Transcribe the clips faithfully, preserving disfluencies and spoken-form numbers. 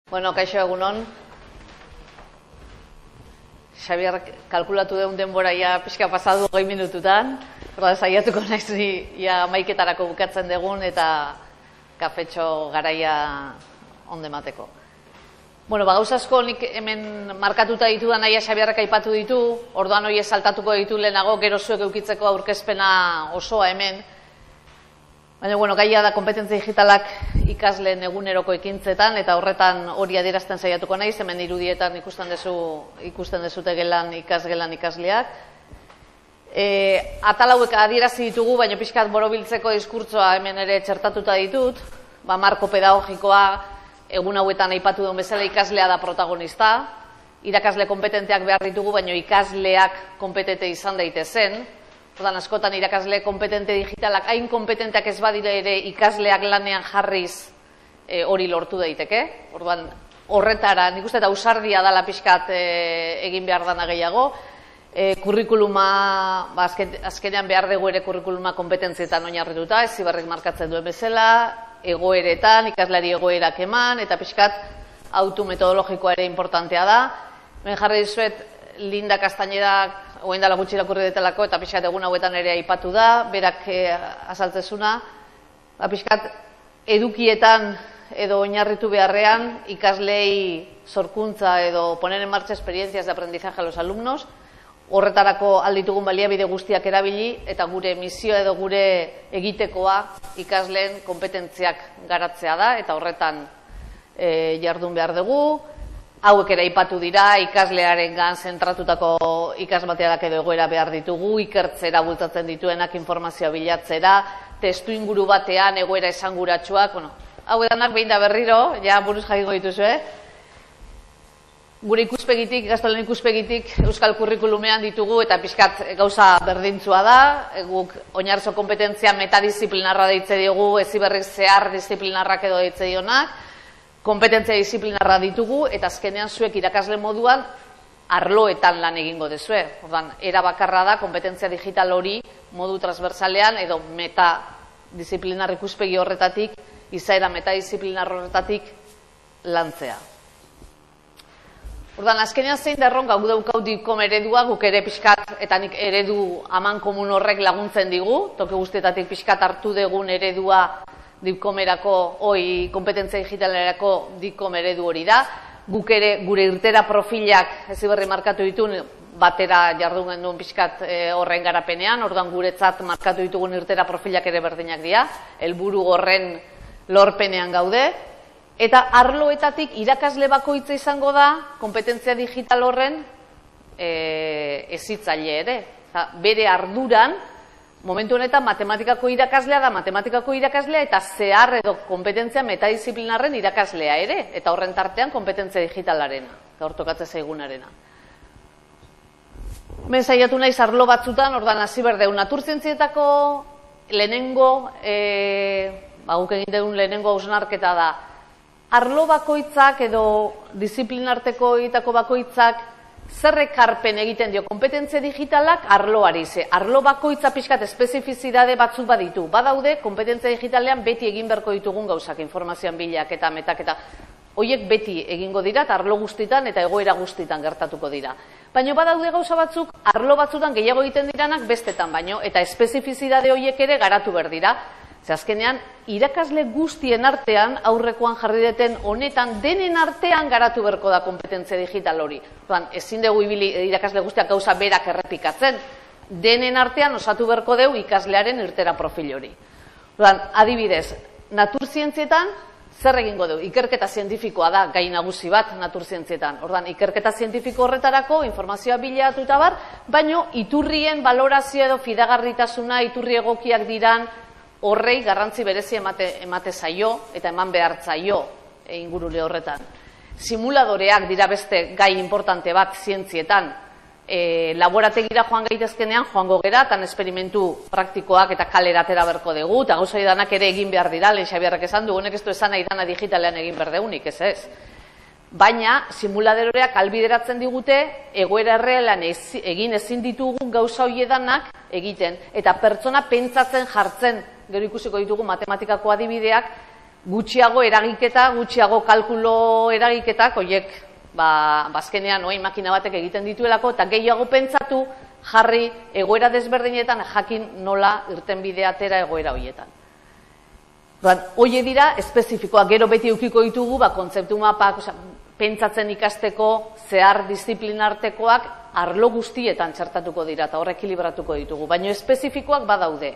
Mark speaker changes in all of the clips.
Speaker 1: Bueno, kaixo egunon. Xabier kalkulatu deun denbora ja pixka pasadu hogei minututan. Horda, saiatuko naiz ni ja maiketarako bukatzen dugun eta kafetxo garaia onde mateko. Bueno, ba, gauza asko nik hemen markatuta ditudan naia Xabierrek aipatu ditu, orduan hori saltatuko ditu lehenago, gero zuek eukitzeko aurkezpena osoa hemen. Baina, bueno, gaia da kompetentzia digitalak ikasleen eguneroko ekintzetan, eta horretan hori adierazten saiatuko naiz, hemen irudietan ikusten dezu, ikusten dezute gelan ikasgelan ikasleak. E, atal hauek adierazi ditugu, baina pixkat borobiltzeko diskurtsoa hemen ere txertatuta ditut, ba, marko pedagogikoa egun hauetan aipatu duen bezala ikaslea da protagonista, irakasle kompetenteak behar ditugu, baina ikasleak kompetente izan daitezen. Ordan askotan irakasle kompetente digitalak hain kompetenteak ez badire ere ikasleak lanean jarriz e, hori lortu daiteke. Orduan horretara, nik uste eta ausardia dala pixkat e, egin behar dana gehiago. E, kurrikuluma, ba, azken, azkenean behar dugu ere kurrikuluma kompetentzietan oinarrituta, Heziberrik markatzen duen bezala, egoeretan, ikaslari egoerak eman, eta pixkat autu metodologikoa ere importantea da. Ben jarri dizuet, Linda Castañedak oen dala gutxi irakurri detelako, eta pixkat egun hauetan ere aipatu da, berak e, azaltzezuna, ba, pixkat edukietan edo oinarritu beharrean ikaslei sorkuntza edo poner en marcha experiencias de aprendizaje a los alumnos, horretarako alditugun baliabide guztiak erabili, eta gure misio edo gure egitekoa ikasleen kompetentziak garatzea da, eta horretan e, jardun behar dugu. Hauek ere aipatu dira, ikaslearen gan zentratutako ikasmaterialak edo egoera behar ditugu, ikertzera bultzatzen dituenak informazioa bilatzera, testu inguru batean egoera esanguratsuak, bueno, hau edanak behin da berriro, ja buruz jakingo dituzu, eh? Gure ikuspegitik, ikastolen ikuspegitik, euskal kurrikulumean ditugu eta pixkat gauza berdintzua da, guk oinarrizko kompetentzia metadisiplinarra deitze diogu, Heziberrik zehar disiplinarrak edo deitze dionak, kompetentzia disiplinarra ditugu, eta azkenean zuek irakasle moduan arloetan lan egingo dezue. Ordan, era bakarra da, kompetentzia digital hori modu transversalean edo metadisiplinar ikuspegi horretatik, izaera metadisiplinar horretatik lantzea. Ordan, azkenean zein da erronka, gu daukau dikom eredua, guk ere pixkat, eta nik eredu aman komun horrek laguntzen digu, toke guztietatik pixkat hartu degun eredua dikomerako, oi, kompetentzia digitalerako dikom eredu hori da. Guk ere gure irtera profilak Heziberri markatu ditu, batera jardun genduen pixkat e, horren garapenean, orduan guretzat markatu ditugun irtera profilak ere berdinak dira, helburu horren lorpenean gaude, eta arloetatik irakasle bakoitza izango da kompetentzia digital horren e, hezitzaile ere. Oza, bere arduran, momentu honetan matematikako irakaslea da matematikako irakaslea eta zehar edo kompetentzia metadisiplinarren irakaslea ere, eta horren tartean kompetentzia digitalarena, gaur tokatzen zaigunarena. Ben saiatu naiz arlo batzutan, ordan hasi berdeu naturzientzietako lehenengo, e, ba, guk egin dugun lehenengo hausnarketa da, arlo bakoitzak edo disiplinarteko egitako bakoitzak zer ekarpen egiten dio kompetentzia digitalak arloari, ze arlo bakoitza pixkat espezifizidade batzuk baditu. Badaude, kompetentzia digitalean beti egin beharko ditugun gauzak, informazioan bilak eta metak eta hoiek beti egingo dira, eta arlo guztitan eta egoera guztitan gertatuko dira. Baina badaude gauza batzuk, arlo batzutan gehiago egiten diranak bestetan baino, eta espezifizidade hoiek ere garatu behar dira. Ze azkenean, irakasle guztien artean, aurrekoan jarri deten honetan, denen artean garatu berko da kompetentzia digital hori. Orduan, ezin dugu ibili irakasle guztiak gauza berak errepikatzen. Denen artean osatu berko dugu ikaslearen irtera profil hori. Orduan, adibidez, naturzientzietan, zer egingo dugu? Ikerketa zientifikoa da, gai nagusi bat naturzientzietan. Orduan, ikerketa zientifiko horretarako, informazioa bilatu eta bar, baino iturrien balorazio edo fidagarritasuna, iturri egokiak diran, horrei garrantzi berezi emate, emate zaio eta eman behar zaio e, ingurule horretan. Simuladoreak dira beste gai importante bat zientzietan. E, laborategira joan gaitezkenean joango gera, tan esperimentu praktikoak eta kalera atera berko dugu, eta gauza danak ere egin behar dira, lehen Xabierrek esan du, honek ez du esan nahi dana digitalean egin behar deunik, ez ez. Baina simuladoreak albideratzen digute egoera errealan ez, egin ezin ditugun gauza horiedanak egiten, eta pertsona pentsatzen jartzen, gero ikusiko ditugu matematikako adibideak, gutxiago eragiketa, gutxiago kalkulo eragiketak, horiek, ba, bazkenean, oain makina batek egiten dituelako, eta gehiago pentsatu jarri egoera desberdinetan jakin nola irten bidea atera egoera horietan. Hoie dira, espezifikoak, gero beti eukiko ditugu, ba, kontzeptu mapak, oza, pentsatzen ikasteko, zehar disiplinartekoak, arlo guztietan txertatuko dira, eta horrek ekilibratuko ditugu, baina espezifikoak badaude.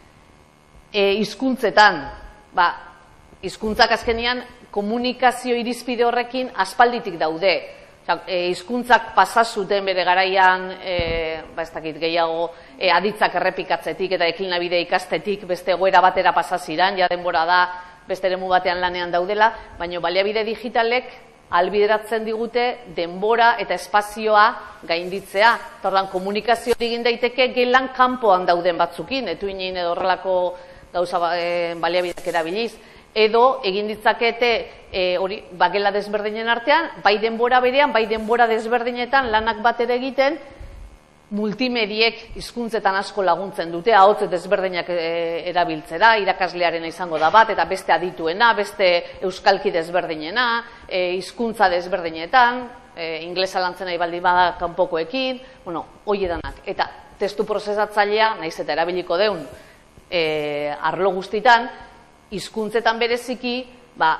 Speaker 1: E, hizkuntzetan, ba, hizkuntzak azkenean komunikazio irizpide horrekin aspalditik daude. Hizkuntzak pasa zuten bere garaian, e, ba ez dakit gehiago, e, aditzak errepikatzetik eta ekilnabide ikastetik beste egoera batera pasa ziran, ja denbora da beste eremu batean lanean daudela, baina baliabide digitalek albideratzen digute denbora eta espazioa gainditzea. Orduan, komunikazio egin daiteke gelan kanpoan dauden batzukin, etuinen edo horrelako gauza e, baliabideak erabiliz. Edo egin ditzakete e, hori bagela desberdinen artean, bai denbora berean, bai denbora desberdinetan lanak batera egiten, multimediek hizkuntzetan asko laguntzen dute, ahotz desberdinak e, erabiltzera, irakaslearena izango da bat, eta beste adituena, beste euskalki desberdinena, e, hizkuntza desberdinetan, e, inglesa lantzen nahi baldin bada kanpokoekin, bueno, hoi edanak. Eta testu prozesatzailea, naiz eta erabiliko deun, e, arlo guztitan, hizkuntzetan bereziki, ba,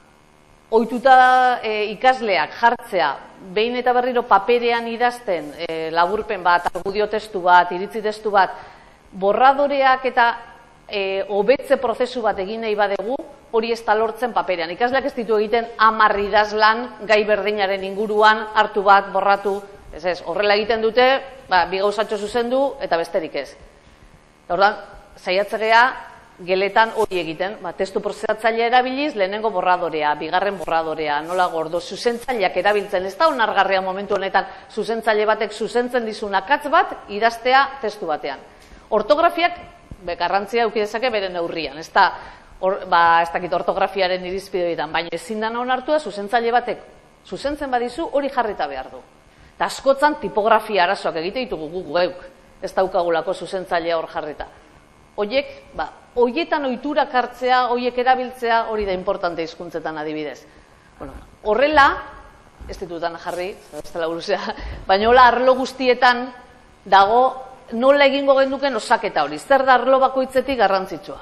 Speaker 1: ohituta e, ikasleak jartzea, behin eta berriro paperean idazten, e, laburpen bat, argudio testu bat, iritzi testu bat, borradoreak eta e, hobetze prozesu bat egin nahi badegu, hori ez da lortzen paperean. Ikasleak ez ditu egiten hamar idazlan gai berdinaren inguruan, hartu bat, borratu, ez ez, horrela egiten dute, ba, bi gauzatxo zuzendu eta besterik ez. Orduan, saiatzea geletan hori egiten, ba, testu prozesatzailea erabiliz, lehenengo borradorea, bigarren borradorea, nola gordo, zuzentzaileak erabiltzen, ez da onargarria momentu honetan, zuzentzaile batek zuzentzen dizun akatz bat, idaztea testu batean. Ortografiak, be, garrantzia eduki dezake bere neurrian, ez da, or, ba, ez dakit ortografiaren irizpideetan, baina ezin dana onartua, zuzentzaile batek zuzentzen badizu, hori jarrita behar du. Eta askotzan tipografia arazoak egite ditugu gu geuk, ez daukagulako zuzentzailea hor jarrita. Hoiek, ba, hoietan ohiturak hartzea, hoiek erabiltzea, hori da importante hizkuntzetan adibidez. Bueno, horrela, ez ditutan jarri, ez dela buruzea, baina hola arlo guztietan dago nola egingo genduken osaketa hori, zer da arlo bakoitzetik garrantzitsua.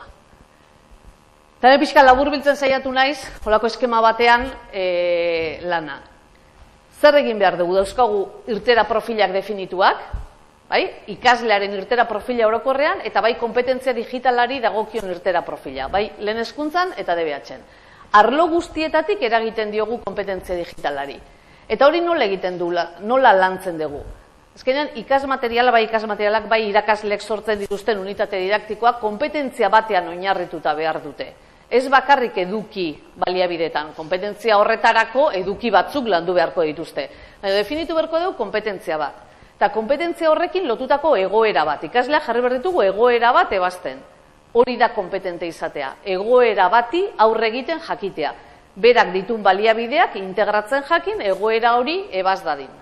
Speaker 1: Eta pixka labur biltzen saiatu naiz, holako eskema batean e, lana. Zer egin behar dugu dauzkagu irtera profilak definituak, bai? Ikaslearen irtera profila orokorrean, eta bai kompetentzia digitalari dagokion irtera profila, bai lehen hezkuntzan eta D B H-en. Arlo guztietatik eragiten diogu kompetentzia digitalari. Eta hori nola egiten du, nola lantzen dugu. Azkenean, ikasmateriala, bai ikasmaterialak, bai irakasleek sortzen dituzten unitate didaktikoak kompetentzia batean oinarrituta behar dute. Ez bakarrik eduki baliabidetan, kompetentzia horretarako eduki batzuk landu beharko dituzte. Baina definitu beharko dugu kompetentzia bat. Eta kompetentzia horrekin lotutako egoera bat. Ikasleak jarri behar ditugu egoera bat ebazten. Hori da kompetente izatea. Egoera bati aurre egiten jakitea. Berak ditun baliabideak integratzen jakin egoera hori ebaz dadin.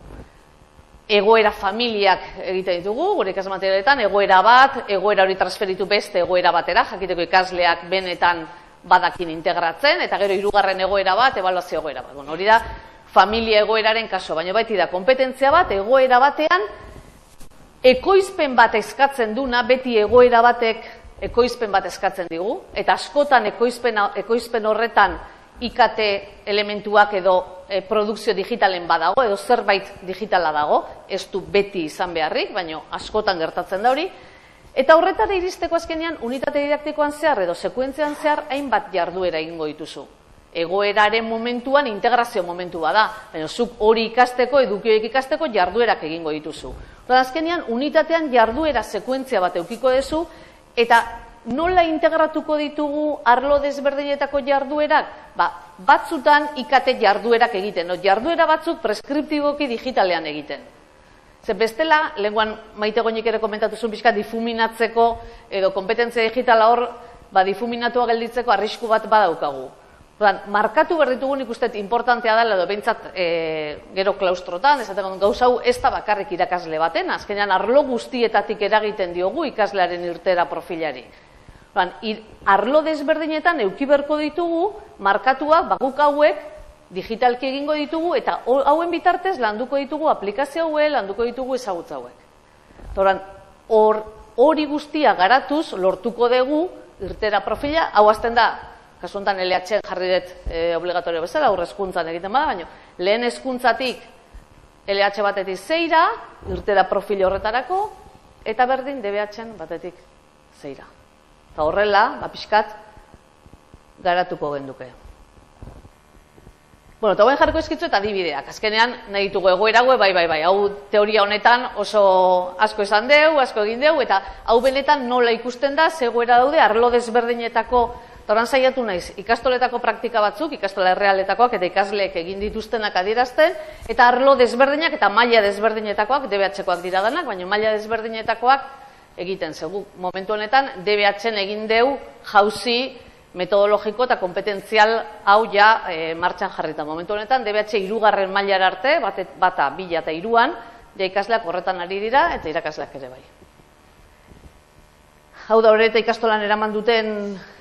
Speaker 1: Egoera familiak egiten ditugu, gure ikasmaterialetan, egoera bat, egoera hori transferitu beste egoera batera, jakiteko ikasleak benetan badakin integratzen, eta gero hirugarren egoera bat, ebaluazio egoera bat. Bueno, hori da familia egoeraren kaso, baina baiti da kompetentzia bat, egoera batean, ekoizpen bat eskatzen duna, beti egoera batek ekoizpen bat eskatzen digu, eta askotan ekoizpen, ekoizpen horretan I K T elementuak edo e, produkzio digitalen badago, edo zerbait digitala dago, ez du beti izan beharrik, baina askotan gertatzen da hori, eta horretara iristeko azkenean unitate didaktikoan zehar edo sekuentzean zehar hainbat jarduera egingo dituzu. Egoeraren momentuan integrazio momentua da, baina zuk hori ikasteko, edukioek ikasteko jarduerak egingo dituzu. Eta azkenean unitatean jarduera sekuentzia bat eukiko duzu, eta nola integratuko ditugu arlo desberdinetako jarduerak? Ba, batzutan I K T jarduerak egiten, no? Jarduera batzuk preskriptiboki digitalean egiten. Ze bestela, lenguan Maite Goñik ere komentatu zuen pixka difuminatzeko edo kompetentzia digitala hor, ba, difuminatua gelditzeko arrisku bat badaukagu. Ordan, markatu behar ditugu nik uste importantea dela edo behintzat e, gero klaustrotan, esaten gauza hau ez da bakarrik irakasle baten, azkenean arlo guztietatik eragiten diogu ikaslearen irtera profilari. Arlo desberdinetan euki berko ditugu, markatuak, baguk hauek, digitalki egingo ditugu, eta hauen bitartez landuko ditugu aplikazio hauek, landuko ditugu ezagutza hauek. Hori guztia garatuz lortuko dugu irtera profila, hau azten da, kasu honetan L H jarri dut obligatorio bezala, aurre hezkuntzan egiten bada, baina lehen hezkuntzatik L H batetik zeira, irtera profil horretarako, eta berdin D B H batetik zeira. Eta horrela, pixkat, garatuko genduke. Bueno, eta guen jarriko eskitzu eta adibideak. Azkenean, nahi ditugu egoerago, bai, bai, bai. Hau teoria honetan oso asko esan deu, asko egin deu, eta hau benetan nola ikusten da, zegoera daude, arlo desberdinetako, eta oran saiatu naiz, ikastoletako praktika batzuk, ikastola errealetakoak eta ikasleek egin dituztenak adierazten, eta arlo desberdinak eta maila desberdinetakoak, D B H-koak dira danak, baina maila desberdinetakoak egiten. Zegu, momentu honetan, D B H-en egin deu jauzi metodologiko eta kompetentzial hau ja martxan jarrita. Momentu honetan, D B H hirugarren mailara arte, bata, bila eta hiruan, ja ikasleak horretan ari dira, eta irakasleak ere bai. Hau da horreta ikastolan eraman duten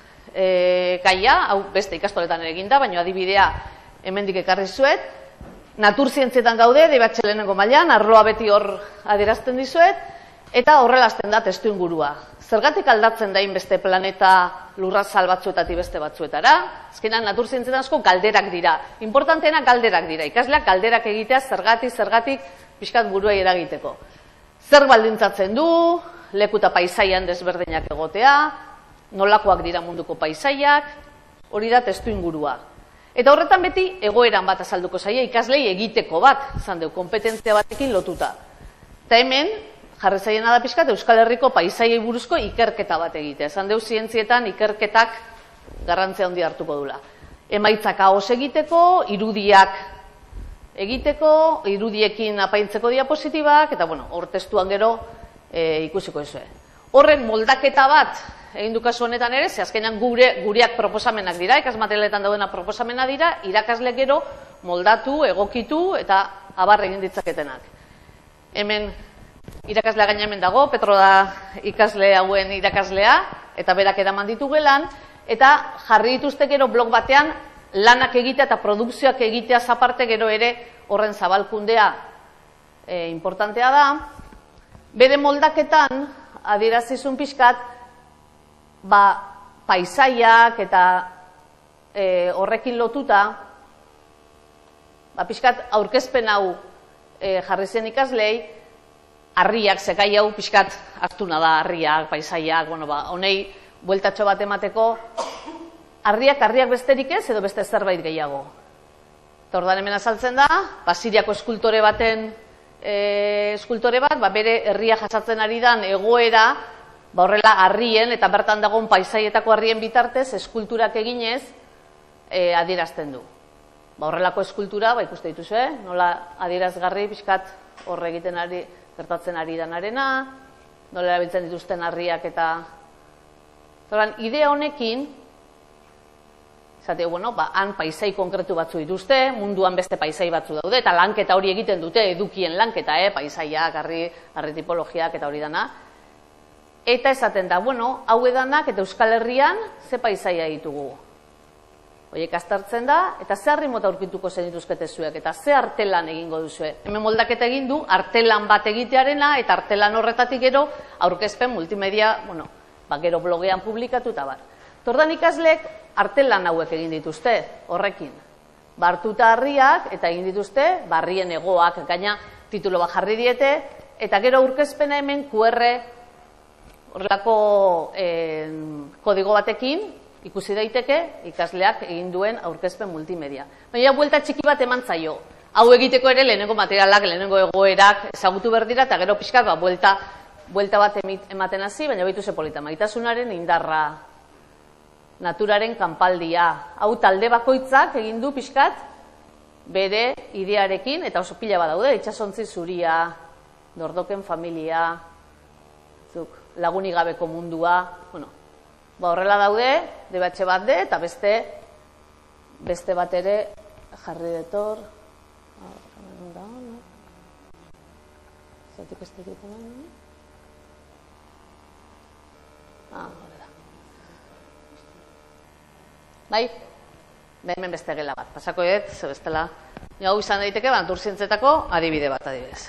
Speaker 1: gaia, hau beste ikastoletan egin da, baina adibidea hemendik ekarri zuet. Naturzientzietan gaude, D B H lehenengo mailan, arloa beti hor adierazten dizuet, eta horrela hasten da testu ingurua. Zergatik aldatzen dain beste planeta lurrazal batzuetatik beste batzuetara? Azkenan naturzientzietan asko galderak dira. Importanteena galderak dira. Ikasleak galderak egitea zergatik, zergatik pixkat buruei eragiteko. Zer baldintzatzen du, leku eta paisaian desberdinak egotea, nolakoak dira munduko paisaiak, hori da testu ingurua. Eta horretan beti egoeran bat azalduko zaia ikaslei egiteko bat, izan deu, kompetentzia batekin lotuta. Eta hemen, jarri zaiena da pixkat, Euskal Herriko paisaiei buruzko ikerketa bat egitea. Esan deu, zientzietan ikerketak garrantzia handia hartuko dula. Emaitzak ahos egiteko, irudiak egiteko, irudiekin apaintzeko diapositibak, eta bueno, hor testuan gero ikusiko ezue. Horren moldaketa bat egin du kasu honetan ere, ze azkenean gure, gureak proposamenak dira, ikasmaterialetan daudena proposamena dira, irakasle gero moldatu, egokitu eta abar egin ditzaketenak. Hemen irakaslea gaina hemen dago, Petro da ikasle hauen irakaslea, eta berak eraman ditu gelan, eta jarri dituzte gero blog batean lanak egitea eta produkzioak egitea zaparte gero ere horren zabalkundea e, importantea da. Bere moldaketan, adierazizun pixkat, ba, paisaiak eta e, horrekin lotuta, ba, pixkat aurkezpen hau e, jarri zen ikaslei, harriak, zekai hau pixkat hartuna da, harriak, paisaiak, bueno, ba, honei bueltatxo bat emateko, harriak, harriak besterik ez, edo beste zerbait gehiago. Eta ordan hemen azaltzen da, ba, Siriako eskultore baten e, eskultore bat, ba, bere herria jasatzen ari dan egoera, ba, horrela harrien eta bertan dagoen paisaietako harrien bitartez, eskulturak eginez e, adierazten du. Ba, horrelako eskultura, ba, ikuste dituzu, eh? Nola adierazgarri pixkat horre egiten ari, gertatzen ari danarena, nola erabiltzen dituzten harriak eta... Zoran, idea honekin, zateo, bueno, ba, han paisai konkretu batzu dituzte, munduan beste paisai batzu daude, eta lanketa hori egiten dute, edukien lanketa, eh? Paisaiak, harri, harri tipologiak eta hori dana. Eta esaten da, bueno, hau edanak eta Euskal Herrian ze paisaia ditugu. Horiek aztertzen da, eta ze harri mota aurkituko zen dituzkete zuek, eta ze artelan egingo duzue. Hemen moldaketa egin du, artelan bat egitearena, eta artelan horretatik gero, aurkezpen multimedia, bueno, ba, gero blogean publikatu eta bar. Tordan ikasleek artelan hauek egin dituzte, horrekin. Bartuta harriak, eta egin dituzte, barrien egoak, gaina titulo bat jarri diete, eta gero aurkezpena hemen Q R horrelako eh, kodigo batekin, ikusi daiteke ikasleak egin duen aurkezpen multimedia. Baina buelta txiki bat eman zaio. Hau egiteko ere lehenengo materialak, lehenengo egoerak ezagutu behar dira, eta gero pixkat ba, buelta, buelta bat ematen hasi, baina baitu ze polita. Maitasunaren indarra, naturaren kanpaldia. Hau talde bakoitzak egin du pixkat bere idearekin, eta oso pila bat daude, itsasontzi zuria, dordoken familia, zuk, lagunik gabeko mundua, bueno, ba, horrela daude, D B H bat de, eta beste, beste bat ere jarri detor. Zatik ez dut egiten. Ah, horrela. Bai? Hemen beste gela bat. Pasako dut, ze bestela. Hau izan daiteke, naturzientzetako adibide bat adibidez.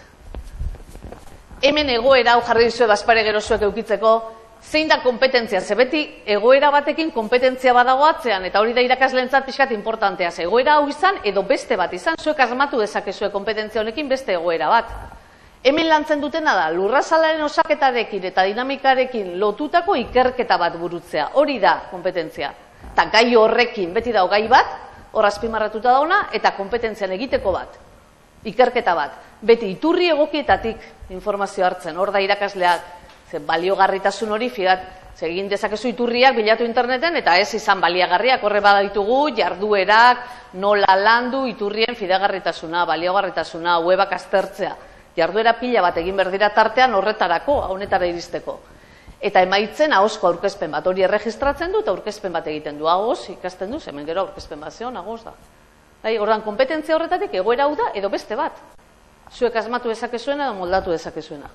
Speaker 1: Hemen egoera hau jarri dizue bazpare gero zuek eukitzeko, zein da kompetentzia, ze beti egoera batekin kompetentzia badago atzean, eta hori da irakasleentzat pixkat importantea, ze egoera hau izan edo beste bat izan, zuek asmatu dezakezue kompetentzia honekin beste egoera bat. Hemen lantzen dutena da, lurrazalaren osaketarekin eta dinamikarekin lotutako ikerketa bat burutzea, hori da kompetentzia. Eta gai horrekin, beti dago gai bat, hor azpimarratuta dauna, eta kompetentzian egiteko bat, ikerketa bat. Beti iturri egokietatik informazio hartzen, hor da irakasleak, ze baliogarritasun hori, fiat, ze egin dezakezu iturriak bilatu interneten, eta ez izan baliagarriak, horre baditugu, jarduerak, nola landu, iturrien fidagarritasuna, baliogarritasuna, webak aztertzea. Jarduera pila bat egin berdira tartean horretarako, honetara iristeko. Eta emaitzen ahozko aurkezpen bat, hori erregistratzen du eta aurkezpen bat egiten du. Ahoz, ikasten du, hemen gero aurkezpen bat zeon, ahoz da. Horren, kompetentzia horretatik egoera hau da edo beste bat. Zuek asmatu dezakezuena edo moldatu dezakezuena.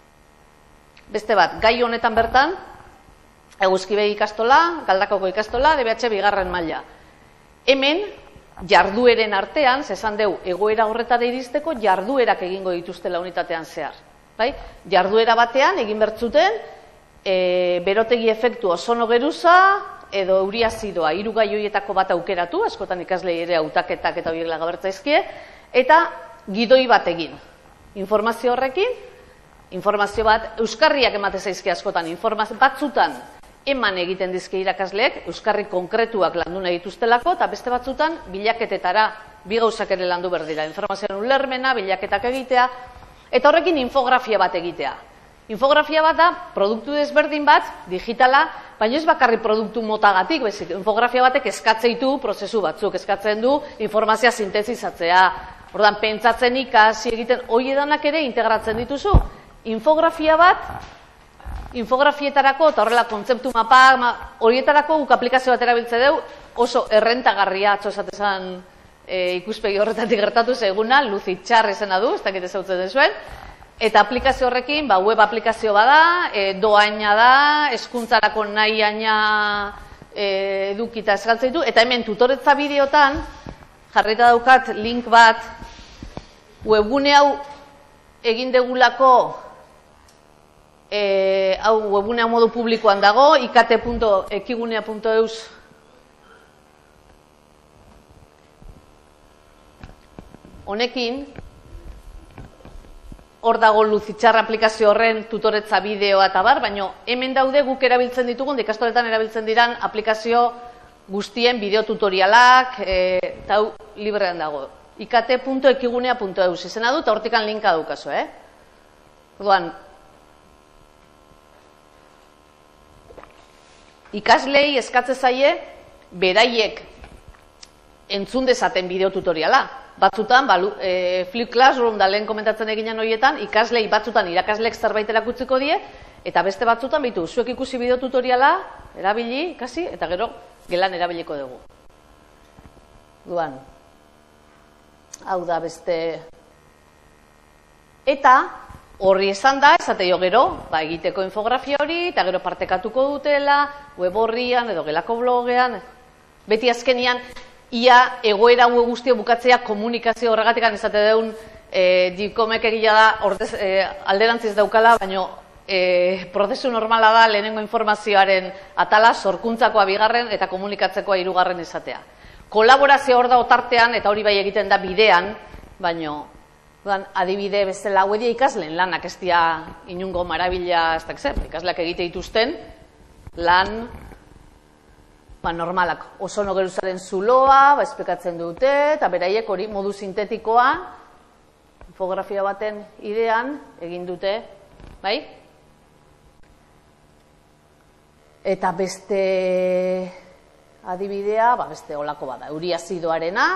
Speaker 1: Beste bat, gai honetan bertan, Eguzkibegi ikastola, Galdakoko ikastola, D B H bigarren maila. Hemen, jardueren artean, esan deu, egoera horretara iristeko, jarduerak egingo dituztela unitatean zehar. Jarduera batean, egin bertzuten, berotegi efektu ozono geruza, edo euriazidoa, hiru gai horietako bat aukeratu, askotan ikaslei ere hautaketak eta horiek lagabertzaizkie, eta gidoi bat egin. Informazio horrekin, informazio bat, euskarriak emate zaizki askotan, batzutan eman egiten dizke irakasleek, euskarri konkretuak landu nahi dituztelako, eta beste batzutan bilaketetara, bi gauzak ere landu berdira, informazioan ulermena, bilaketak egitea, eta horrekin infografia bat egitea. Infografia bat da, produktu desberdin bat, digitala, baina ez bakarri produktu motagatik, bezik, infografia batek eskatzeitu prozesu batzuk, eskatzen du informazioa sintetizatzea, ordan pentsatzen ikasi egiten, hori edanak ere integratzen dituzu. Infografia bat, infografietarako, eta horrela kontzeptu mapa, horietarako guk aplikazio bat erabiltze deu, oso errentagarria, atzo esatezan ikuspegi horretatik gertatu zeguna, Luzitxar izena du, ez dakit ezautzen dezuen, eta aplikazio horrekin, web aplikazio bada, doaina da, hezkuntzarako nahi aina edukita eskaltzeitu, eta hemen tutoretza bideotan, jarrita daukat link bat, webgune hau egin degulako, hau webgunea modu publikoan dago, ikt puntu ekigunea puntu eus honekin, hor dago Luzitxar aplikazio horren tutoretza bideoa eta bar, baina hemen daude guk erabiltzen ditugun, ikastoletan erabiltzen diran aplikazio guztien bideo tutorialak, eta hau librean dago. ikt puntu ekigunea puntu eus izena du, eta hortikan linka daukazu, eh? Orduan, ikaslei eskatze zaie, beraiek entzun dezaten bideo tutoriala. Batzutan, Flip Classroom da lehen komentatzen eginan horietan, ikaslei batzutan irakasleek zerbait erakutziko die, eta beste batzutan bitu, zuek ikusi bideo tutoriala, erabili, ikasi, eta gero gelan erabiliko dugu. Duan, hau da beste... Eta, horri esan da, esate jo gero, egiteko infografia hori, eta gero partekatuko dutela, web horrian, edo gelako blogean, beti azkenian, ia egoera hau guztia bukatzea komunikazio horregatik izate deun, dikomek egila da, alderantziz daukala, baina prozesu normala da lehenengo informazioaren atala, sorkuntzakoa bigarren eta komunikatzekoa hirugarren izatea. Kolaborazio hor da otartean, eta hori bai egiten da bidean, baina adibide bezala hau edia ikasleen lanak ez dia inungo marabila ez dakzer, ikasleak egite dituzten lan normalak, ozono geruzaren zuloa, esplikatzen dute, eta beraiek hori modu sintetikoa, infografia baten idean egin dute, bai? Eta beste adibidea, beste olako bada, euriazidoarena,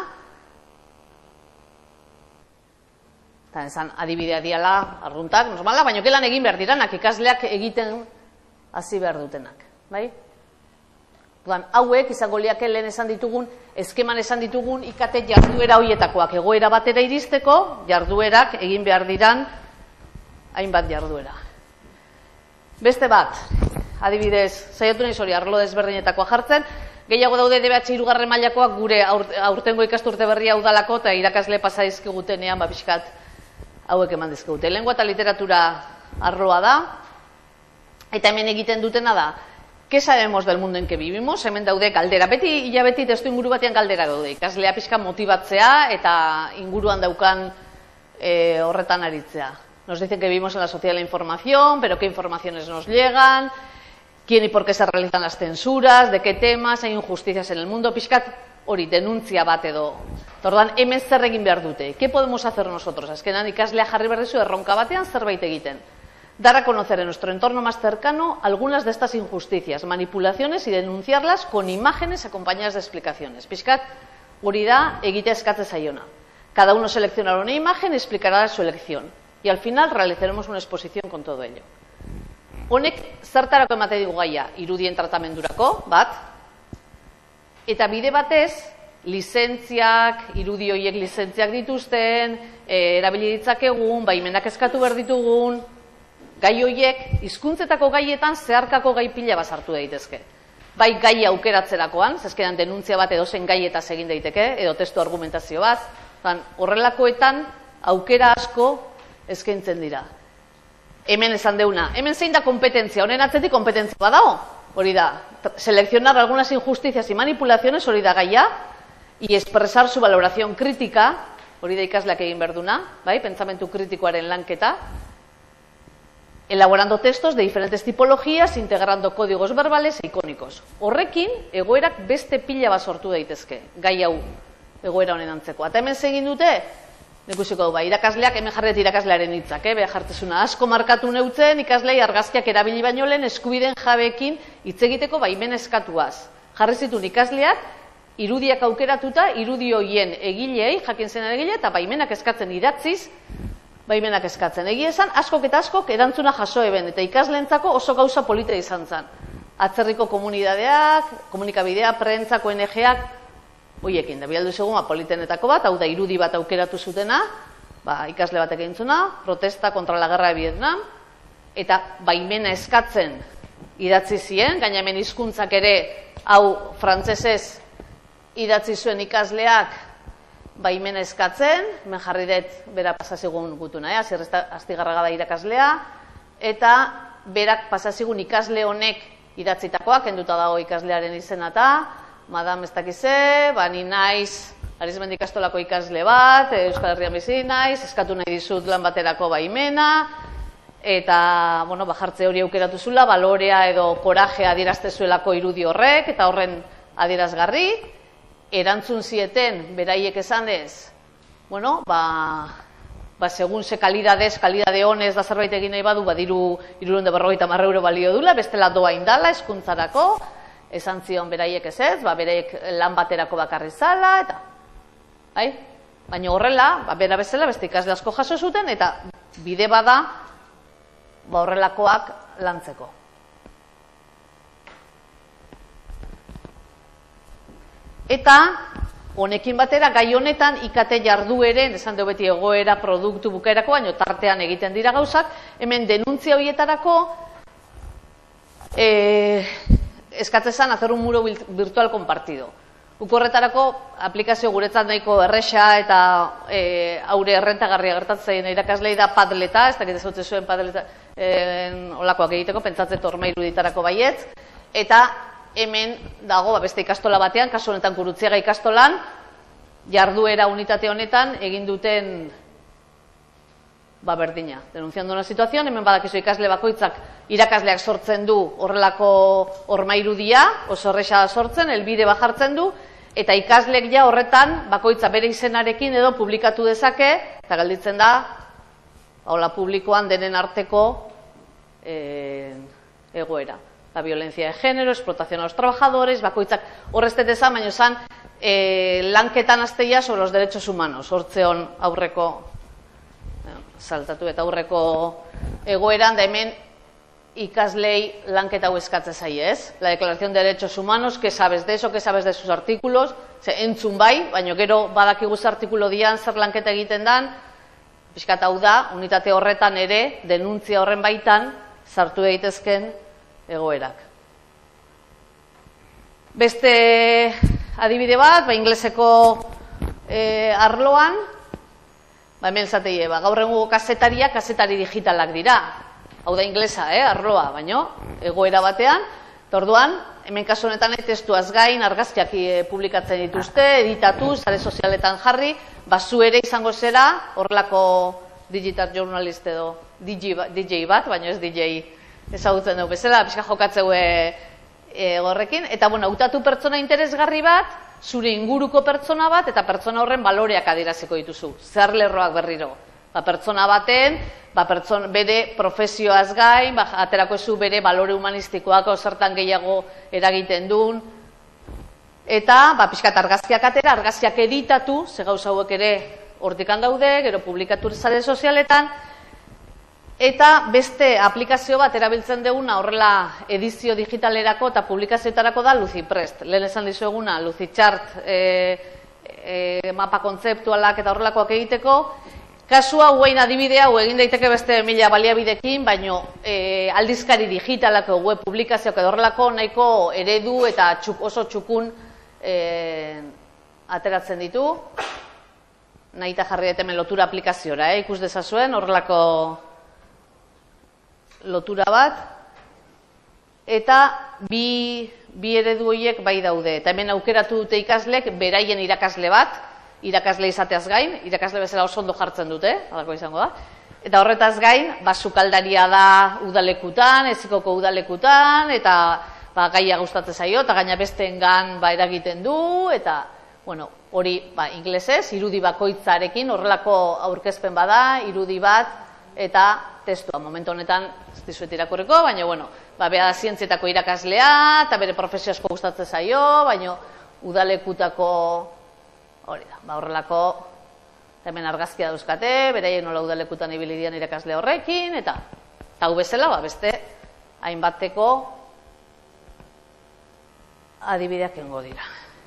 Speaker 1: eta esan adibidea diala, arruntak, normala, baina gelan egin behar diranak, ikasleak egiten hasi behar dutenak, bai? Duan, hauek, izango liake lehen esan ditugun, eskeman esan ditugun, ikate jarduera horietakoak, egoera batera iristeko, jarduerak egin behar diran, hainbat jarduera. Beste bat, adibidez, saiatu nahi hori arlo desberdinetakoa jartzen, Gehiago daude D B H hirugarren mailakoak gure aurtengo ikasturte berria udalako eta irakasle pasa dizkigutenean ba pixkat hauek eman dizkigute. Lengua eta literatura arloa da, eta hemen egiten dutena da, ¿qué sabemos del mundo en que vivimos? Hemen daude galdera, beti hilabeti testu inguru batean galdera daude, ikaslea pixka motibatzea eta inguruan daukan e, horretan aritzea. Nos dicen que vivimos en la sociedad de la información, pero ¿qué informaciones nos llegan? ¿Quién y por qué se realizan las censuras? ¿De qué temas? ¿Hay injusticias en el mundo? Pixkat hori, denuntzia bat edo. Orduan, hemen zer egin behar dute? ¿Qué podemos hacer nosotros? Azkenan ikaslea jarri behar dizu erronka batean zerbait egiten. Dar a conocer en nuestro entorno más cercano algunas de estas injusticias, manipulaciones y denunciarlas con imágenes acompañadas de explicaciones. Pixkat hori da egitea eskatze zaiona. Cada uno seleccionará una imagen y explicará su elección. Y al final realizaremos una exposición con todo ello. Honek zertarako emate digu gaia, irudien tratamendurako, bat, eta bide batez, lizentziak, irudi horiek lizentziak dituzten, e, erabili ditzakegun, baimenak eskatu behar ditugun, gai horiek, hizkuntzetako gaietan zeharkako gai pila bat sartu daitezke. Bai gai aukeratzerakoan, zezkenan denuntzia bat edo zen gaietaz egin daiteke, edo testu argumentazio bat, horrelakoetan aukera asko eskaintzen dira. Hemen esan deuna, hemen zein da kompetentzia, honen atzetik kompetentzia badago, hori da, seleccionar algunas injusticias y manipulaciones, hori da gaia, y expresar su valoración crítica, hori da ikasleak egin berduna, bai, pentsamentu kritikoaren lanketa, elaborando textos de diferentes tipologías, integrando códigos verbales e icónicos. Horrekin, egoerak beste pila bat sortu daitezke, gai hau egoera honen antzeko. Eta hemen zegin dute, Nikusiko du, ba, irakasleak, hemen jarret irakaslearen hitzak, eh? Beha jartezuna asko markatu neutzen, ikaslei argazkiak erabili baino lehen eskubideen jabeekin hitz egiteko baimen eskatuaz. Jarri zituen ikasleak, irudiak aukeratuta, irudi hoien egilei, jakin zen egile, eta baimenak eskatzen idatziz, baimenak eskatzen. Egia esan, askok eta askok erantzuna jaso eben, eta ikasleentzako oso gauza polita izan zen. Atzerriko komunidadeak, komunikabidea, prentzako O N G-ak, hoiekin, da bialdu segun, politenetako bat, hau da irudi bat aukeratu zutena, ba, ikasle batek egin zuna, protesta kontra la guerra de Vietnam, eta baimena eskatzen idatzi zien, gaina hemen hizkuntzak ere, hau frantsesez idatzi zuen ikasleak baimena eskatzen, hemen jarri dut bera pasazigun gutuna, eh? Astigarraga da irakaslea, eta berak pasazigun ikasle honek idatzitakoak, kenduta dago ikaslearen izena eta, Madame ez dakize, ba, ni naiz, Arizmendi ikastolako ikasle bat, Euskal Herrian bizi naiz, eskatu nahi dizut lan baterako baimena, eta, bueno, ba, jartze hori aukeratu zula, balorea edo korajea adierazte zuelako irudi horrek, eta horren adierazgarri, erantzun zieten, beraiek esanez, bueno, ba, ba, segun ze kalidadez, kalidade honez da zerbait egin nahi badu, ba, diru, hirurehun eta berrogeita hamar euro balio dula, bestela doa indala, hezkuntzarako, esan zion beraiek ez ez, ba, beraiek lan baterako bakarri zala, eta, bai? Baina horrela, ba, bera bezala, beste ikasle asko jaso zuten, eta bide bada, ba, horrelakoak lantzeko. Eta, honekin batera, gai honetan, I K T jardueren, esan dugu beti egoera, produktu bukaerako, baina tartean egiten dira gauzak, hemen denuntzia horietarako, eh, eskatzezan hacer un muro virtual compartido. Guk horretarako aplikazio guretzat nahiko erresa eta e, haure errentagarria gertatzen irakaslei da Padleta, ez dakit ezautzen zuen Padleta en, olakoak egiteko, pentsatzet horma iruditarako baietz, eta hemen dago, ba, beste ikastola batean, kasu honetan Gurutziaga ikastolan, jarduera unitate honetan egin duten ba, berdina. Denunciando una situación, hemen badakizu ikasle bakoitzak irakasleak sortzen du horrelako horma irudia, oso erresa sortzen, helbide bat jartzen du, eta ikasleek ja horretan bakoitza bere izenarekin edo publikatu dezake, eta galditzen da, hola publikoan denen arteko eh, egoera. La violencia de género, explotación a los trabajadores, bakoitzak horreztet ezan, baina esan eh, lanketan azteia sobre los derechos humanos, hortzeon aurreko saltatu eta aurreko egoeran, da hemen ikaslei lanketa hau eskatze zaie, ez? La Declaración de Derechos Humanos, ¿qué sabes de eso? ¿Qué sabes de sus artículos? Ze, entzun bai, baina gero badakigu ze artikulu dian zer lanketa egiten dan, pixkat hau da, unitate horretan ere, denuntzia horren baitan, sartu daitezken egoerak. Beste adibide bat, ba, ingleseko e, arloan, ba, hemen zateie, ba, gaur egungo kazetariak kazetari digitalak dira. Hau da inglesa, eh, arloa, baino, egoera batean, eta orduan, hemen kasu honetan testuaz gain, argazkiak e, publikatzen dituzte, editatu, sare sozialetan jarri, ba, zu ere izango zera, horrelako digital journalist edo D J bat, baina ez D J ezagutzen dugu bezala, pixka jokatzeu e, e, gorrekin, eta bueno, hautatu pertsona interesgarri bat, zure inguruko pertsona bat, eta pertsona horren baloreak adieraziko dituzu, zer lerroak berriro. Ba, pertsona baten, ba, pertsona, bere profesioaz gain, ba, aterako zu bere balore humanistikoak zertan gehiago eragiten duen, eta ba, pixkat argazkiak atera, argazkiak editatu, ze gauza hauek ere hortikan daude, gero publikatu sare sozialetan, eta beste aplikazio bat erabiltzen duguna horrela edizio digitalerako eta publikazioetarako da LuciPrest. Lehen esan dizueguna LuciChart e, e, mapa kontzeptualak eta horrelakoak egiteko. Kasua guain adibidea, hau egin daiteke beste mila baliabidekin, baino e, aldizkari digitalako web publikazioak edo horrelako nahiko eredu eta txuk, oso txukun e, ateratzen ditu. Nahi eta jarri hemen lotura aplikazioa, eh? Ikus dezazuen horrelako lotura bat, eta bi, bi eredu horiek bai daude. Eta hemen aukeratu dute ikaslek beraien irakasle bat, irakasle izateaz gain, irakasle bezala oso ondo jartzen dute, halako izango da. Eta horretaz gain, ba, sukaldaria da udalekutan, ezikoko udalekutan, eta ba, gaia gustatzen zaio, eta gaina besteengan ba, eragiten du, eta bueno, hori ba, inglesez, irudi bakoitzarekin, horrelako aurkezpen bada, irudi bat, eta testua. Momentu honetan, ez dizuet irakurriko, baina, bueno, ba, bera zientzietako irakaslea, eta bere profesio asko gustatzen zaio, baina udalekutako, hori da, ba, horrelako, hemen argazkia dauzkate, beraien nola udalekutan ibili dian irakasle horrekin, eta eta hau bezala, ba, beste, hainbateko adibideak egongo dira.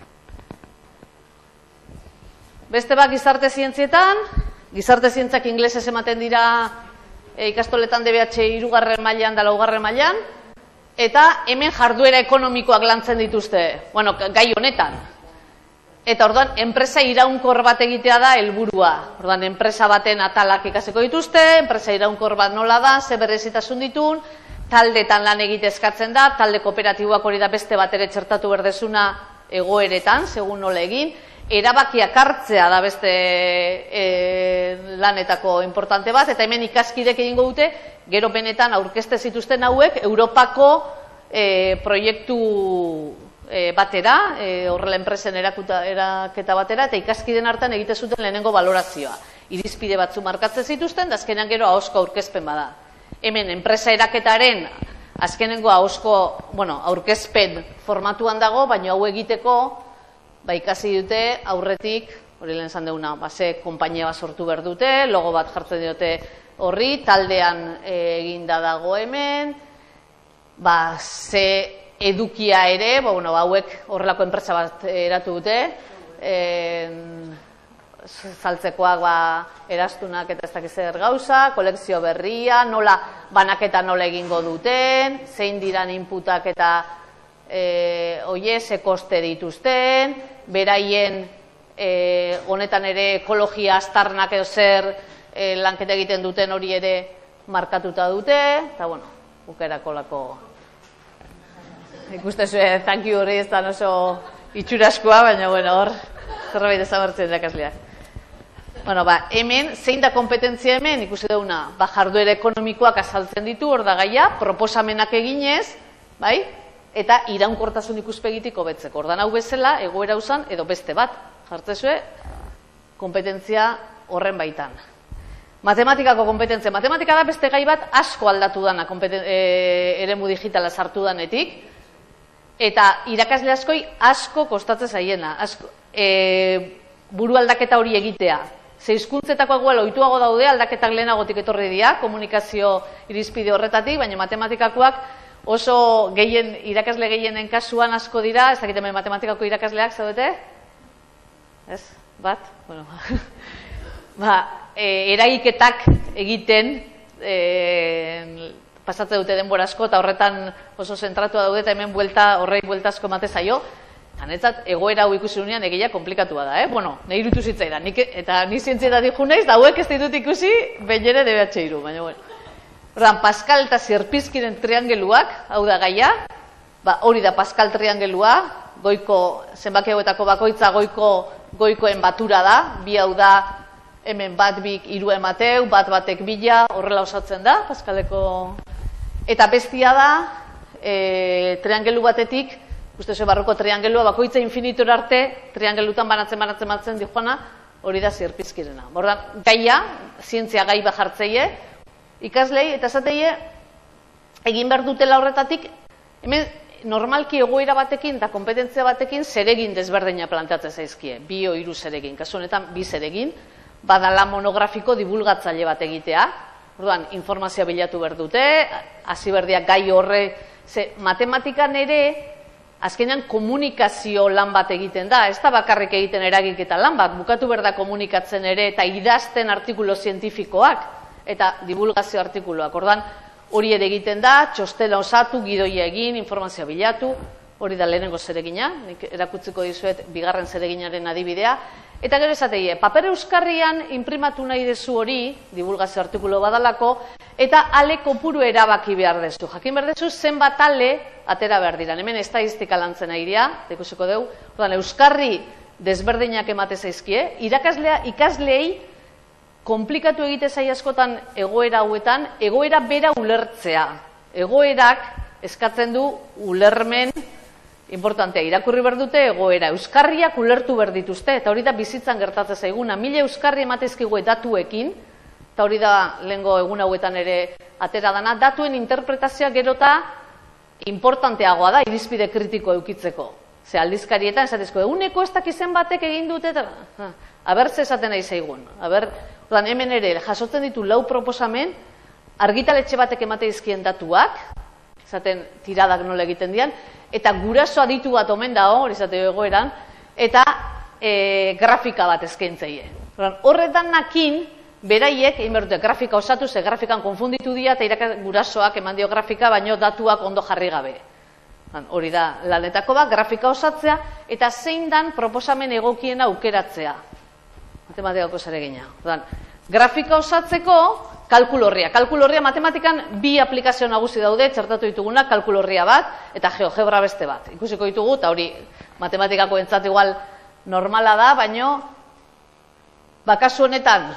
Speaker 1: Beste bat gizarte zientzietan, gizarte zientziak inglesez ematen dira e, ikastoletan D B H hirugarren mailan da laugarren mailan, eta hemen jarduera ekonomikoak lantzen dituzte, bueno, gai honetan. Eta orduan, enpresa iraunkor bat egitea da helburua. Orduan, enpresa baten atalak ikasiko dituzte, enpresa iraunkor bat nola da, ze berezitasun ditun, taldetan lan egite eskatzen da, talde kooperatiboak hori da beste bat ere txertatu berdezuna egoeretan, segun nola egin, erabakiak hartzea da beste e, lanetako importante bat, eta hemen ikaskidek egingo dute, gero benetan aurkezte zituzten hauek, Europako e, proiektu e, batera, e, horrela enpresen erakuta, eraketa batera, eta ikaskiden hartan egite zuten lehenengo valorazioa. Irizpide batzu markatzen zituzten, da azkenean gero ahozko aurkezpen bada. Hemen, enpresa eraketaren azkenengo ahozko, bueno, aurkezpen formatuan dago, baina hau egiteko, ba, ikasi dute aurretik, hori lehen zan deuna, ba, ze konpainia bat sortu behar dute, logo bat jartzen diote horri, taldean e, eginda dago hemen, ba, ze edukia ere, ba, bueno, ba, hauek horrelako enpresa bat eratu dute, e, saltzekoak ba, erastunak eta ez dakiz zer gauza, kolekzio berria, nola banaketa nola egingo duten, zein diran inputak eta e, oie, ze koste dituzten, beraien e, honetan ere ekologia aztarnak edo zer e, lanketa egiten duten hori ere markatuta dute, eta bueno, bukerako lako ikusten zuen, thank you hori ez da oso itxuraskoa, baina bueno, hor zerbait ezabertzen irakasleak. Bueno, ba, hemen, zein da kompetentzia hemen, ikusi dauna, ba, jarduera ekonomikoak azaltzen ditu, hor da gaia, proposamenak eginez, bai? Eta iraunkortasun ikuspegitik hobetzeko. Ordan hau bezala, egoera usan, edo beste bat, jartzezue, kompetentzia horren baitan. Matematikako kompetentzia. Matematika da beste gai bat asko aldatu dana e, eremu digitala sartu danetik, eta irakasle askoi asko kostatzen zaiena, asko, e, buru aldaketa hori egitea. Ze hizkuntzetakoak igual ohituago daude, aldaketak lehenagotik etorri dira, komunikazio irizpide horretatik, baina matematikakoak oso gehien, irakasle gehienen kasuan asko dira, ez dakit hemen matematikako irakasleak zaudete? Ez? Bat? Bueno, ba, e, eragiketak egiten e, pasatze dute denbora asko, eta horretan oso zentratua daude, eta hemen buelta, horrei buelta asko emate zaio. Hanetzat, egoera hau ikusi nunean egia komplikatua da, eh? Bueno, nahi irutu zitzaidan, nik, eta ni zientzietatik jo naiz, da hauek ez ditut ikusi, behin ere D B H hiru, baina bueno. Ordan, Pascal eta Sierpizkiren triangeluak, hau da gaia, ba, hori da Pascal triangelua, goiko, zenbaki hauetako bakoitza goiko, goikoen batura da, bi hau da, hemen bat bik hiru emateu, bat batek bila, horrela osatzen da, Pascaleko, eta bestia da, e, triangelu batetik, uste ze barruko triangelua, bakoitza infinitura arte, triangelutan banatzen, banatzen, banatzen, dijoana, hori da Sierpizkirena. Ordan, gaia, zientzia gai bajartzeie, ikaslei, eta esateie, egin behar dutela horretatik, hemen normalki egoera batekin eta kompetentzia batekin zeregin desberdina planteatzen zaizkie, bi o hiru zeregin, kasu honetan bi zeregin, badala monografiko divulgatzaile bat egitea, orduan, informazioa bilatu behar dute, hasi berdiak gai horre, ze matematikan ere, azkenean komunikazio lan bat egiten da, ez da bakarrik egiten eragiketa lan bat, bukatu behar da komunikatzen ere, eta idazten artikulo zientifikoak, eta divulgazio artikuloak. Ordan, hori ere egiten da, txostena osatu, gidoia egin, informazioa bilatu, hori da lehenengo zeregina, nik erakutziko dizuet bigarren zereginaren adibidea, eta gero esateie, paper euskarrian inprimatu nahi dezu hori, divulgazio artikulo badalako, eta ale kopuru erabaki behar dezu. Jakin behar dezu zenbat ale atera behar dira. Hemen estadistika lantzen nahi dira, ikusiko dugu, ordan, euskarri desberdinak emate zaizkie, irakaslea ikasleei komplikatu egite zai askotan egoera hauetan, egoera bera ulertzea. Egoerak eskatzen du ulermen importantea. Irakurri behar dute egoera. Euskarriak ulertu behar dituzte, eta hori da bizitzan gertatzen zaiguna. Mila euskarri emateizkigu datuekin, eta hori da lehengo egun hauetan ere atera dana, datuen interpretazioa gerota importanteagoa da, irizpide kritiko eukitzeko. Ze aldizkarietan, esatezko, eguneko ez dakizen batek egin dute, eta aber ze esaten nahi zaigun. Aber, ordan, hemen ere, jasotzen ditu lau proposamen, argitaletxe batek emate izkien datuak, esaten tiradak nola egiten dian, eta guraso aditu bat omen da hor, izateo egoeran, eta e, grafika bat eskaintzeie. Horretan nakin, beraiek, egin behar dute, grafika osatu, ze grafikan konfunditu dira, eta irakas gurasoak eman dio grafika, baino datuak ondo jarri gabe. Hori da, lanetako bat, grafika osatzea, eta zein dan proposamen egokiena aukeratzea. Matematikako zeregina. Grafika osatzeko, kalkulorria. Kalkulorria matematikan bi aplikazio nagusi daude, txertatu dituguna, kalkulorria bat, eta geogebra beste bat. Ikusiko ditugu, eta hori matematikako entzat igual normala da, baino, bakasu honetan,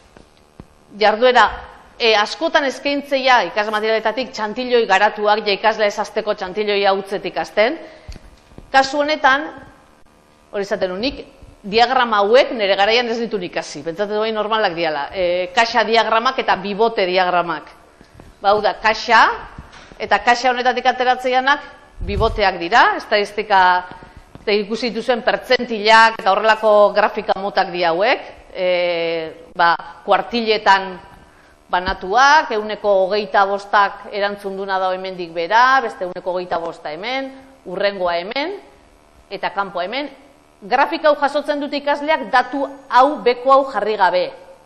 Speaker 1: jarduera, E, askotan eskaintzeia ikas materialetatik txantilloi garatuak, ja ikasle ez azteko txantilloi hautzetik azten. Kasu honetan, hori zaten unik, diagrama hauek nire garaian ez ditu ikasi, pentsatzen duen normalak diala. E, kaxa diagramak eta bibote diagramak. Bau da, kaxa, eta kaxa honetatik ateratzeianak biboteak dira, estadistika eta ikusi dituzuen pertzentilak eta horrelako grafika motak di hauek, e, ba, kuartiletan banatuak, euneko hogeita bostak erantzunduna da hemendik bera, beste euneko hogeita bosta hemen, urrengoa hemen, eta kanpoa hemen. Grafika hau jasotzen dute ikasleak datu hau, beko hau jarri gabe.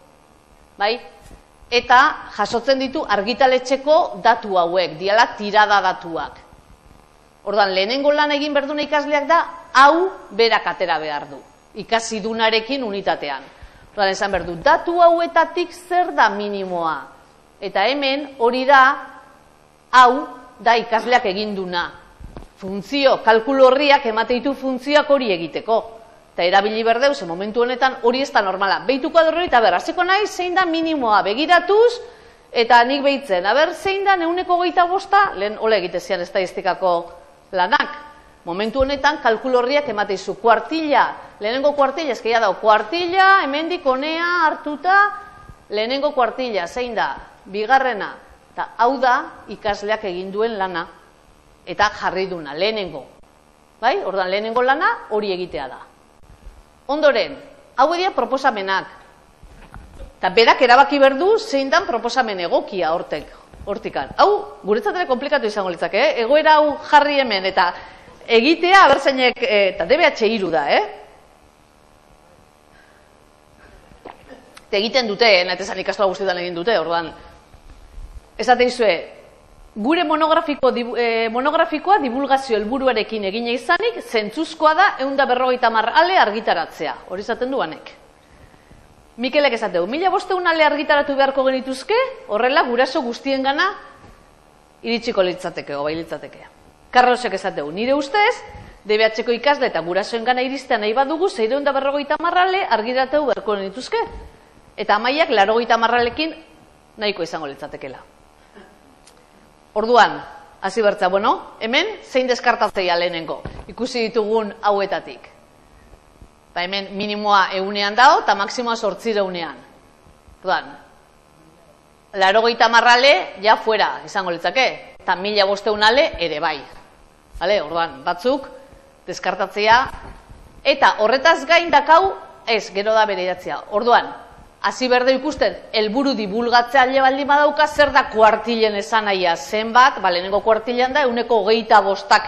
Speaker 1: Bai? Eta jasotzen ditu argitaletxeko datu hauek, diala tirada datuak. Ordan, lehenengo lan egin berduna ikasleak da, hau berak atera behar du, ikasidunarekin unitatean. Ordan, esan behar du, datu hauetatik zer da minimoa. Eta hemen hori da, hau da ikasleak eginduna. Funtzio, kalkulu horriak emate ditu funtzioak hori egiteko. Eta erabili berdeu, ze momentu honetan hori ez da normala. Behituko adorri eta ber, hasiko nahi zein da minimoa, begiratuz, eta nik behitzen. Aber, zein da neuneko geita bosta, lehen hola egitezian estadistikako lanak. Momentu honetan, kalkulu horriak emate izu. Kuartilla, lehenengo kuartilla, ezkeia dau, kuartilla, hemendik honea hartuta, lehenengo kuartilla, zein da, bigarrena. Eta hau da, ikasleak egin duen lana, eta jarri duna, lehenengo. Bai, ordan lehenengo lana hori egitea da. Ondoren, hau edia proposamenak. Eta berak erabaki berdu zein dan proposamen egokia hortek, hortikan. Hau, guretzat ere komplikatu izango litzak, eh? Egoera hau jarri hemen, eta egitea, abertzainek, eta D B H hiru da, eh? Eta egiten dute, nahi esan ikastola guztietan egin dute, orduan. Esate izue, Gure monografiko, eh, monografikoa divulgazio helburuarekin egina izanik, zentzuzkoa da ehun eta berrogeita hamar ale argitaratzea. Hori izaten du hanek. Mikelek esateu, mila bostehun ale argitaratu beharko genituzke, horrela guraso guztien gana iritsiko litzateke, obai litzateke. Carlosek esateu, nire ustez, D B H-ko ikasle eta gurasoen gana iristea nahi badugu, seiehun eta berrogeita hamar ale argitaratu beharko genituzke. Eta Amaiak laurogeita hamar alekin nahiko izango litzatekela. Orduan, hasi bertza, bueno, hemen zein deskartatzea lehenengo, ikusi ditugun hauetatik. Ba, hemen minimoa ehunean dao, eta maksimoa zortzireunean. Orduan, laurogeita hamar ale, ja fuera izango litzake, eta mila bostehun ale ere bai. Vale, orduan, batzuk, deskartatzea, eta horretaz gain dakau, ez, gero da bere idatzia. Orduan, hasi berde ikusten, helburu divulgatzea alde baldin badauka, zer da kuartilen esan nahia zenbat, ba, lehenengo kuartilean da, euneko hogeita bostak,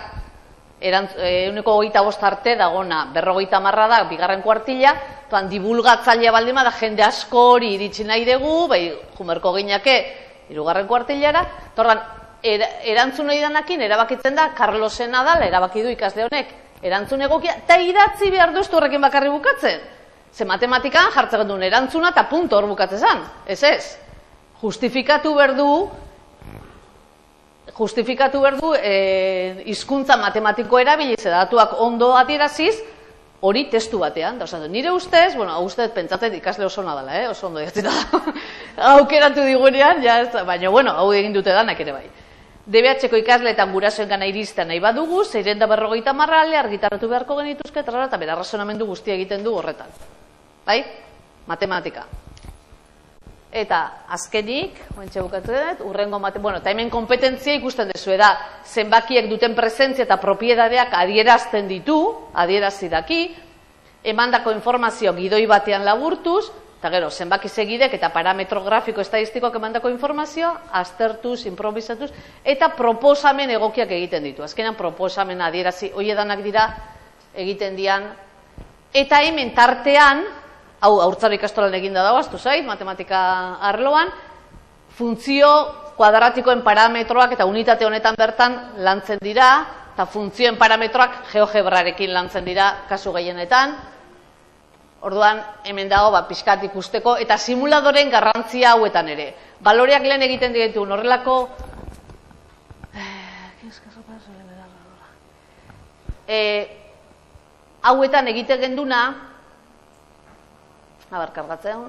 Speaker 1: euneko hogeita bost arte dagona, berrogeita marra da, bigarren kuartila, toan divulgatzailea baldin bada, jende asko hori iritsi nahi dugu, bai, jumerko gineke, hirugarren kuartilara, torran, er, erantzun hori danakin, erabakitzen da, Carlosena dala, erabaki du ikasle honek, erantzun egokia, eta idatzi behar duztu horrekin bakarri bukatzen. Ze matematikan jartzen duen erantzuna eta punto hor bukatzezan. Ez ez. Justifikatu berdu, justifikatu berdu e, hizkuntza matematiko erabiliz datuak ondo adieraziz, hori testu batean. Da, osatu, nire ustez, bueno, ustez pentsatzen ikasle oso nadala, eh? Oso ondo jatzita. Aukeratu digunean, ja ez da, baina, bueno, hau egin dute danak ere bai. D B H-ko ikasle eta gurasoen gana iristea nahi badugu, seiehun eta berrogeita hamar ale argitaratu beharko genituzke, eta bera razonamendu guztia egiten du horretan. Bai? Matematika. Eta azkenik, ointxe bukatzen dut, urrengo mate, bueno, eta hemen kompetentzia ikusten dezu, da, zenbakiek duten presentzia eta propiedadeak adierazten ditu, adierazi daki, emandako informazio gidoi batean laburtuz, eta gero, zenbaki segidek eta parametro grafiko estadistikoak emandako informazioa, aztertuz, improvisatuz, eta proposamen egokiak egiten ditu. Azkenan proposamen adierazi, hoiedanak dira egiten dian, eta hemen tartean, hau, haurtzaro ikastolan eginda dago, aztu zait, matematika arloan, funtzio kuadratikoen parametroak eta unitate honetan bertan lantzen dira, eta funtzioen parametroak geogebrarekin lantzen dira, kasu gehienetan. Orduan, hemen dago, ba, pixkat ikusteko, eta simuladoren garrantzia hauetan ere. Baloreak lehen egiten ditu, horrelako... E, hauetan egiten genduna, abar, kargatzen.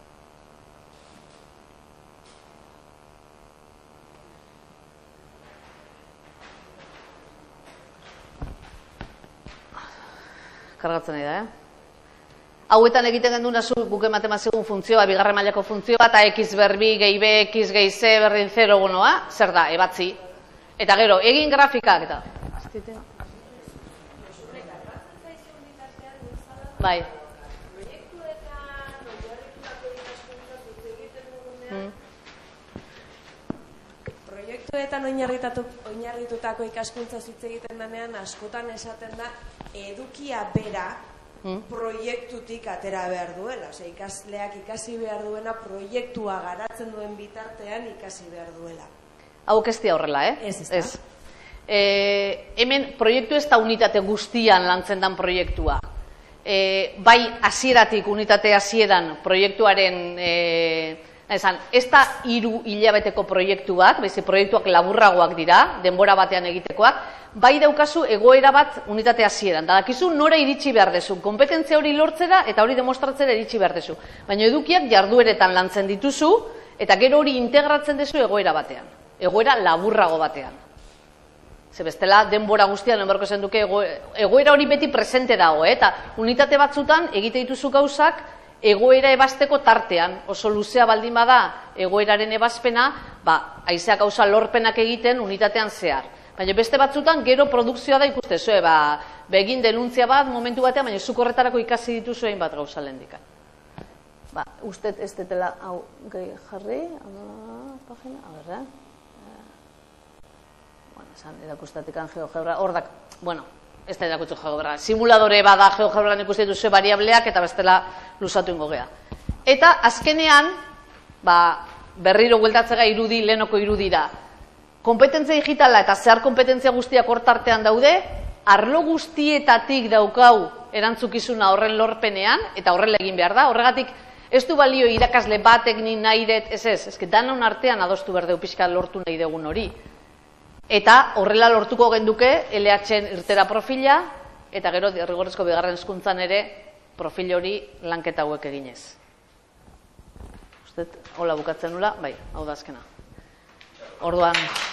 Speaker 1: Kargatzen nahi da, eh? Hauetan egiten genduna zu guk ematen bazegun funtzioa, bigarren mailako funtzioa, eta x berbi, gehi b, x gehi z, berdin zero gunoa, zer da, ebatzi. Eta gero, egin grafikak, eta... Bai.
Speaker 2: Proiektuetan oinarritutako ikaskuntza hitz egiten denean, askotan esaten da, edukia bera, proiektutik atera behar duela. Ose, ikasleak ikasi behar duena proiektua garatzen duen bitartean ikasi behar duela.
Speaker 1: Hau kestia horrela, eh?
Speaker 2: Ez, ez da.
Speaker 1: Ez. E, hemen proiektu ez da unitate guztian lantzen dan proiektua. E, bai hasieratik unitate hasieran proiektuaren... E, esan, ez da hiru hilabeteko proiektuak, bezi proiektuak laburragoak dira, denbora batean egitekoak, bai daukazu egoera bat unitate hasieran. Da dakizu nora iritsi behar dezu, kompetentzia hori lortzera eta hori demostratzera iritsi behar dezu. Baina edukiak jardueretan lantzen dituzu eta gero hori integratzen dezu egoera batean, egoera laburrago batean. Ze bestela denbora guztian enbarko zen duke egoera hori beti presente dago, eh? Eta unitate batzutan egite dituzu gauzak egoera ebasteko tartean, oso luzea baldin bada egoeraren ebazpena, ba, haizeak gauza lorpenak egiten unitatean zehar. Baina beste batzutan gero produkzioa da ikuste zuen, ba, begin denuntzia bat momentu batean, baina zuk horretarako ikasi dituzu egin bat gauza lehendikan. Ba, uste ez detela, hau, gehi jarri, pagina, a ber, eh? Bueno, esan, erakustatikan geogebra, hor dak, bueno, ez da erakutzu geogebra, simuladore bada geogebran ikuste dituzu variableak eta bestela luzatu ingo gea. Eta azkenean, ba, berriro bueltatzega irudi, lehenoko irudira, Kompetentzia digitala eta zehar kompetentzia guztiak hortartean daude, arlo guztietatik daukau erantzukizuna horren lorpenean, eta horrela egin behar da, horregatik ez du balio irakasle batek ni nahi dut, ez ez, ez danon artean adostu behar deu pixka lortu nahi dugun hori. Eta horrela lortuko genduke L H-en irtera profila, eta gero derrigorrezko bigarren hezkuntzan ere profil hori lanketa hauek eginez. Usted, hola bukatzen nula, bai, hau da azkena. Orduan...